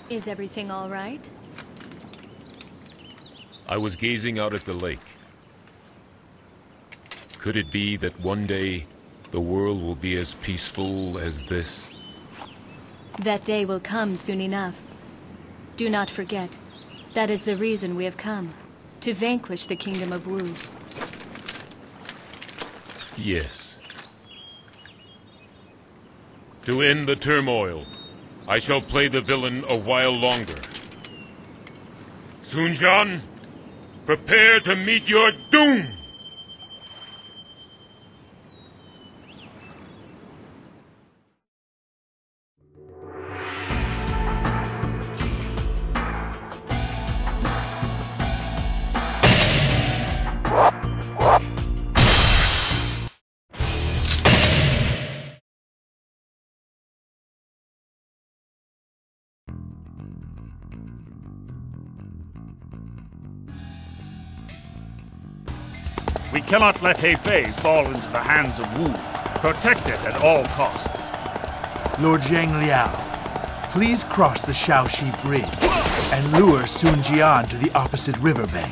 Is everything all right? I was gazing out at the lake. Could it be that one day the world will be as peaceful as this? That day will come soon enough. Do not forget, that is the reason we have come. To vanquish the kingdom of Wu. Yes. To end the turmoil, I shall play the villain a while longer. Sun Jian, prepare to meet your doom! We cannot let Hefei fall into the hands of Wu. Protect it at all costs. Lord Zhang Liao, please cross the Shaoxi Bridge and lure Sun Jian to the opposite riverbank.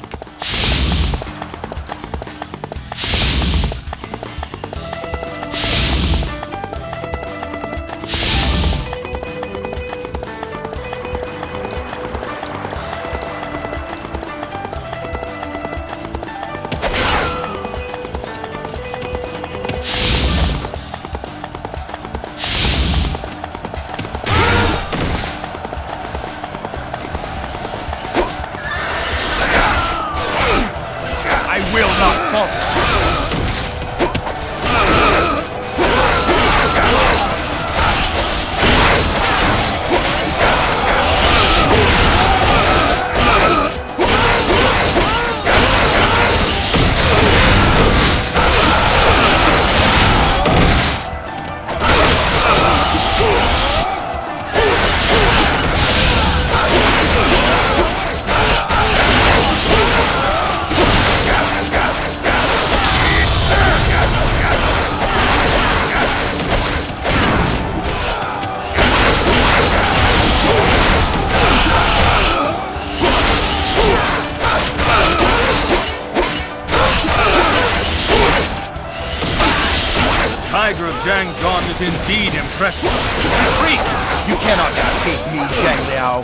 Is indeed impressive. Retreat! You cannot escape me, Zhang Liao.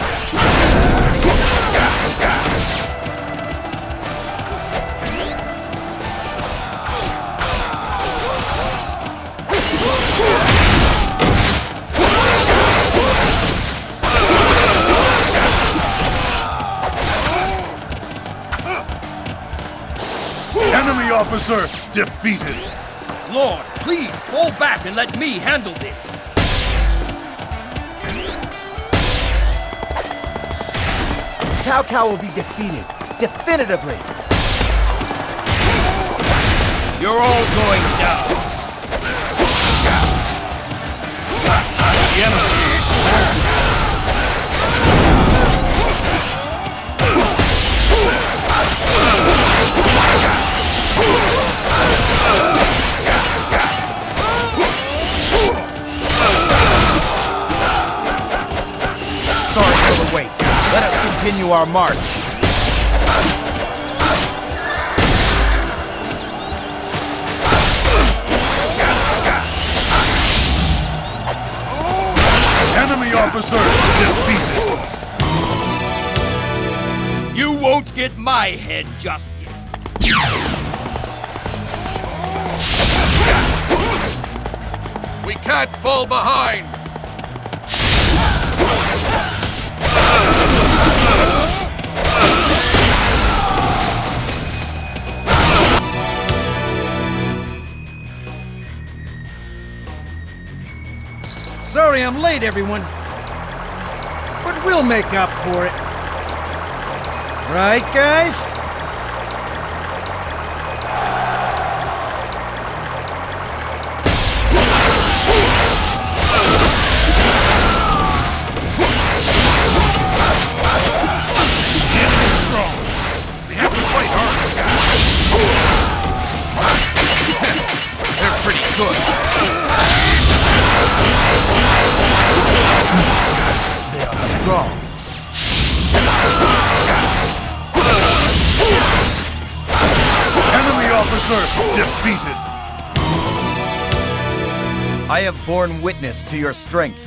Enemy officer defeated. Lord, please fall back and let me handle this. Cao Cao will be defeated, definitively. You're all going down. The enemy is strong. Sorry for the wait. Let us continue our march. Enemy officer defeated. You won't get my head just yet. We can't fall behind. Sorry I'm late, everyone. But we'll make up for it. Right, guys? We have to fight hard. They're pretty good. They are strong. officer defeated. I have borne witness to your strength.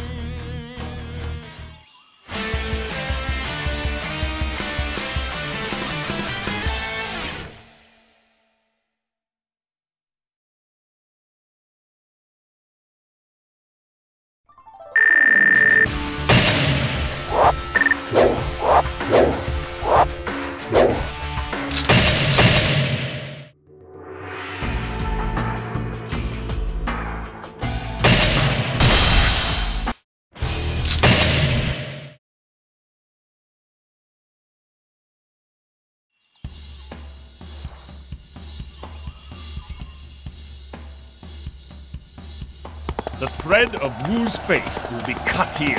The thread of Wu's fate will be cut here.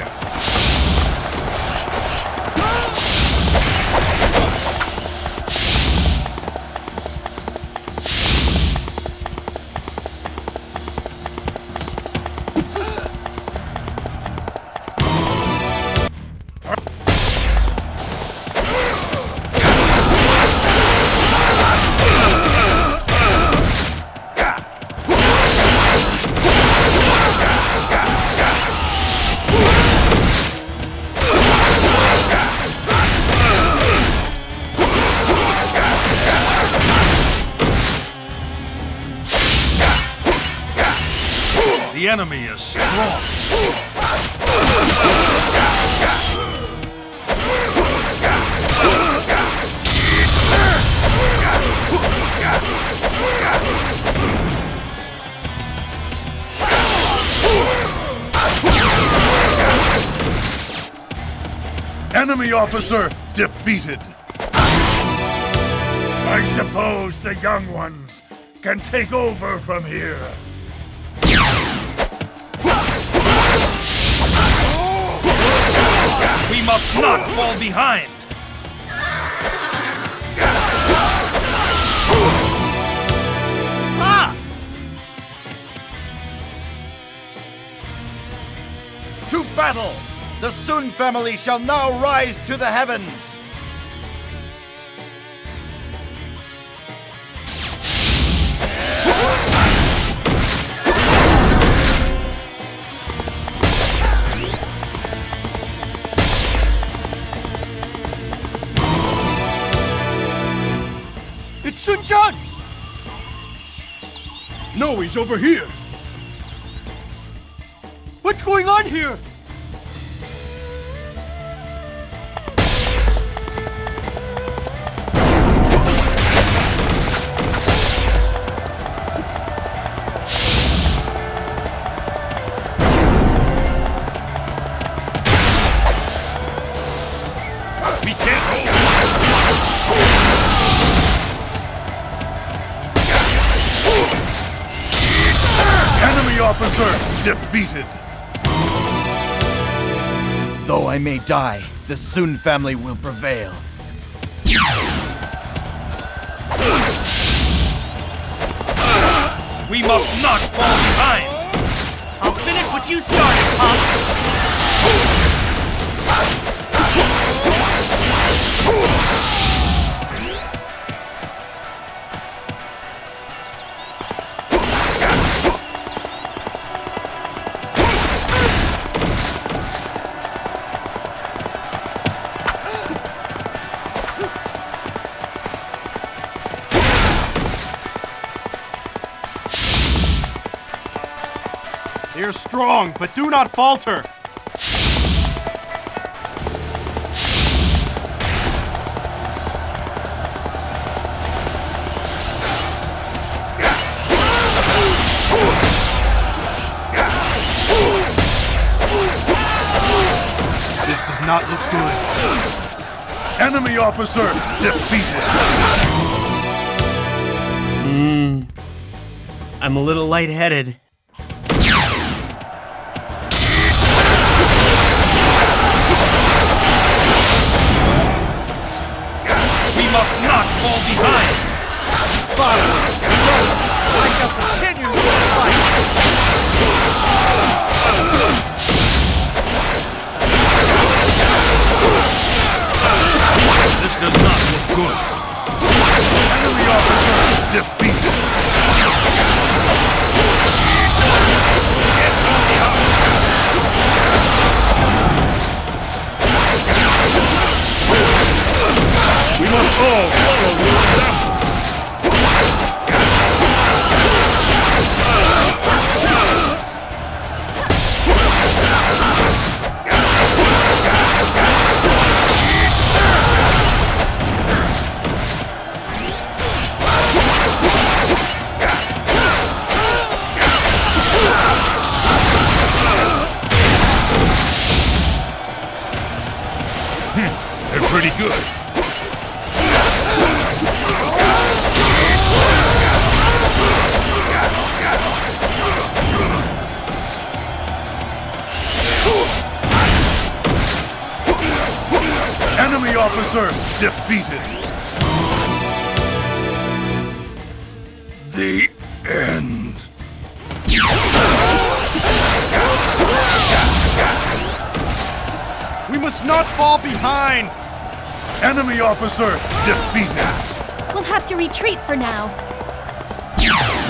The enemy is strong. Enemy officer defeated. I suppose the young ones can take over from here. We must not fall behind. Ah! To battle! The Sun family shall now rise to the heavens! It's Sun Jian! No, he's over here. What's going on here? We can't hold. Enemy officer defeated. Though I may die, the Sun family will prevail. We must not fall behind. I'll finish what you started, Pop! They are strong, but do not falter. This does not look good. Enemy officer defeated. I'm a little lightheaded. We must not fall behind. I shall continue to fight! This does not look good. Enemy officer defeated. officer defeated. The end. We must not fall behind! Enemy officer defeated. We'll have to retreat for now.